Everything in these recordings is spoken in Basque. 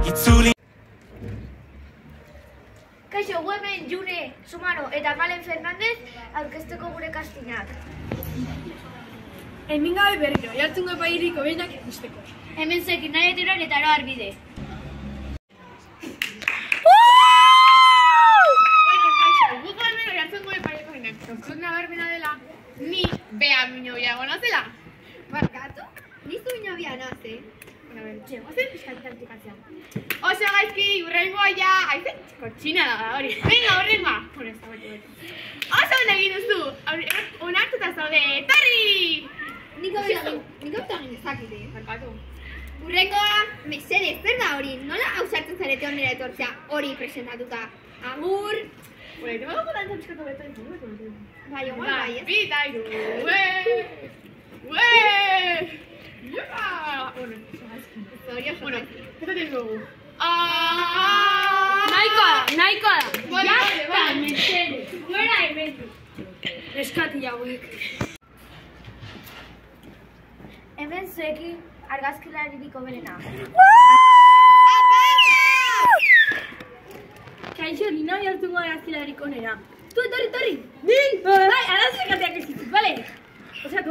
Kaixo, hemen June Sumano eta Malen Fernandez aurkezteko gure kastinak. Hemen gabe berriro, jartzen goe pairiko behinak ikusteko. Hemen zekin nahi eteran eta aro arbide. Bueno, kaixo, guko hemen jartzen goe pairiko behinak. Tontzuk nabarmena dela, ni bea minobia gonazela. Barkatu? Nizu inobia naze? Bueno, txegozen fiskalitatikazioan. Oso gaizki, urrengoa ja, aizen, kotxina da hori. Venga, urrengoa. Bueno, ez da beti. Oso ondo egin duzu, onartuta zaude, etorri! Niko egin ezakite. Barkatu. Urrengoa, mesedez, zer da hori? Nola hausartzen zarete honera etortzea hori presentatuta? Agur! Bueno, te bago potan txapizkatu beto ditu. Bai, ogal, bai, ez? Bi, eta iru. Iepa! Bueno, bueno, eta tengo dugu. Nahikoa da. Jazta, mesedez. Fuera hemendik. Eskati hauek. Hemen zuekin argazkilariko berena. Kaixo, ni nahi hartungo argazkilarik onena. Tu, etorri! Ni! Bai, argazkikateak ez ditut, bale? Osatu,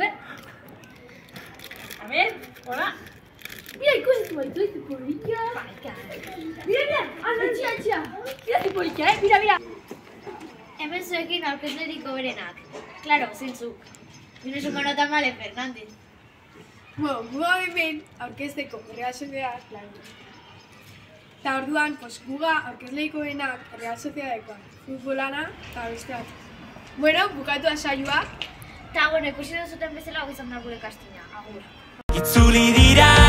A ver, hola. Mira, ikusitu baitu, ez polilla. Mira, antxia. Mira, polilla, mira. Hemen zuekin aurkezleriko berenak. Claro, zintzuk. June Sumano eta Malen Fernandez. Bueno, guga hemen aurkezteko Real Sociedad planu. Eta orduan, guga aurkezleiko benak Real Sociedadekoa. Futbolana eta beste bat. Bueno, bukatu da saioa. Eta, bueno, ikusi duzuten bezala hau izan da gure kastina. Agur. Itzuli dira